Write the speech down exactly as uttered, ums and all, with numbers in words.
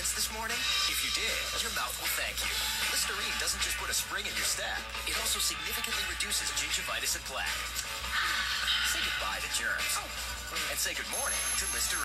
rinse this morning? If you did, your mouth will thank you. Listerine doesn't just put a spring in your step. It also significantly reduces gingivitis and plaque. Say goodbye to germs. And say good morning to Listerine.